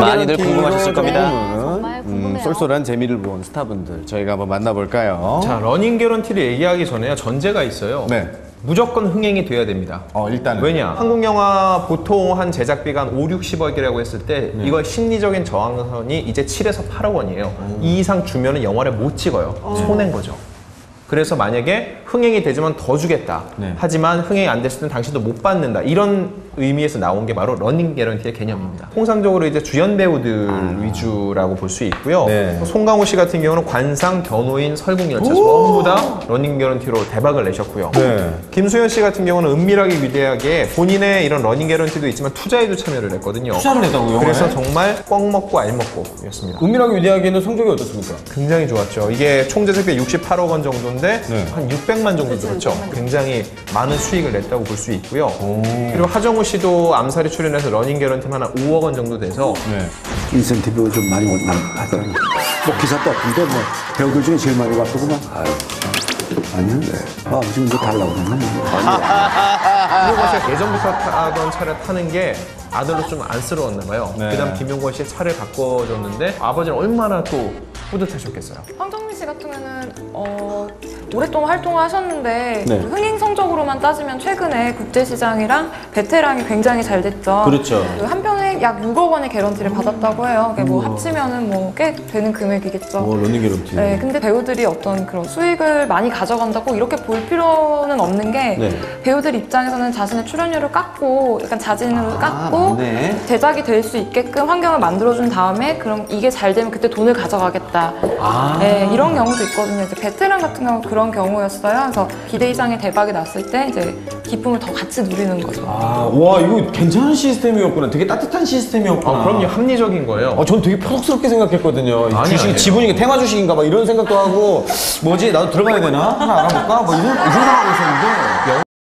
많이들 궁금하셨을 겁니다. 정말 궁금해요. 쏠쏠한 재미를 본 스타분들 저희가 한번 만나볼까요? 자, 러닝 개런티를 얘기하기 전에 전제가 있어요. 네. 무조건 흥행이 돼야 됩니다. 일단은. 왜냐? 한국 영화 보통 한 제작비가 한 5, 60억이라고 했을 때 이거 심리적인 저항선이 이제 7에서 8억 원이에요. 이 이상 주면은 영화를 못 찍어요. 손해인 거죠. 그래서 만약에 흥행이 되지만 더 주겠다. 네. 하지만 흥행이 안 됐을 땐 당신도 못 받는다. 이런 의미에서 나온 게 바로 러닝 개런티의 개념입니다. 통상적으로 이제 주연 배우들 위주라고 볼 수 있고요. 네. 송강호 씨 같은 경우는 관상, 변호인, 설국열차 전부 다 러닝 개런티로 대박을 내셨고요. 네. 김수현 씨 같은 경우는 은밀하게 위대하게 본인의 이런 러닝 개런티도 있지만 투자에도 참여를 했거든요. 투자를 했다고요? 그래서 정말 뻥 먹고 알 먹고였습니다. 은밀하게 위대하게는 성적이 어떻습니까? 굉장히 좋았죠. 이게 총 제작비 68억 원 정도인데 네. 한 600만 정도 들었죠. 굉장히 많은 수익을 냈다고 볼 수 있고요. 그리고 하정우 씨도 암살에 출연해서 러닝 개런티만 한 5억 원 정도 돼서 네. 인센티브 좀 많이 하더라고요. 뭐 기사 떴던데 뭐 배우들 중에 제일 많이 갔더구만. 아니요. 지금 이제 달라고 그러네. 김용건 씨가 예전부터 타던 차를 타는 게 아들로 좀 안쓰러웠나 봐요. 네. 그다음 김용건 씨의 차를 바꿔줬는데 아버지는 얼마나 또 뿌듯하셨겠어요. 황정민 씨 같은 경우는 오랫동안 활동을 하셨는데 네. 그 흥행 성적으로만 따지면 최근에 국제시장이랑 베테랑이 굉장히 잘 됐죠. 그렇죠. 그 한 편에 약 6억 원의 개런티를 받았다고 해요. 그게 뭐 합치면은 뭐 꽤 되는 금액이겠죠. 러닝 개런티. 네, 근데 배우들이 어떤 그런 수익을 많이 가져간다고 이렇게 볼 필요는 없는 게 네. 배우들 입장에서는 자신의 출연료를 깎고 약간 자진으로 깎고 맞네. 제작이 될 수 있게끔 환경을 만들어준 다음에 그럼 이게 잘 되면 그때 돈을 가져가겠다. 네, 이런 경우도 있거든요. 이제 베테랑 같은 경우 그런 경우였어요. 그래서 기대 이상의 대박이 났을 때 이제 기쁨을 더 같이 누리는 거죠. 와 이거 괜찮은 시스템이었구나. 되게 따뜻한 시스템이었구나. 그럼요. 합리적인 거예요. 전 되게 표독스럽게 생각했거든요. 주식 아니에요. 지분이 테마 주식인가 막 이런 생각도 하고 뭐지 나도 들어가야 되나 하나 알아볼까 뭐 이런 생각하고 있었는데.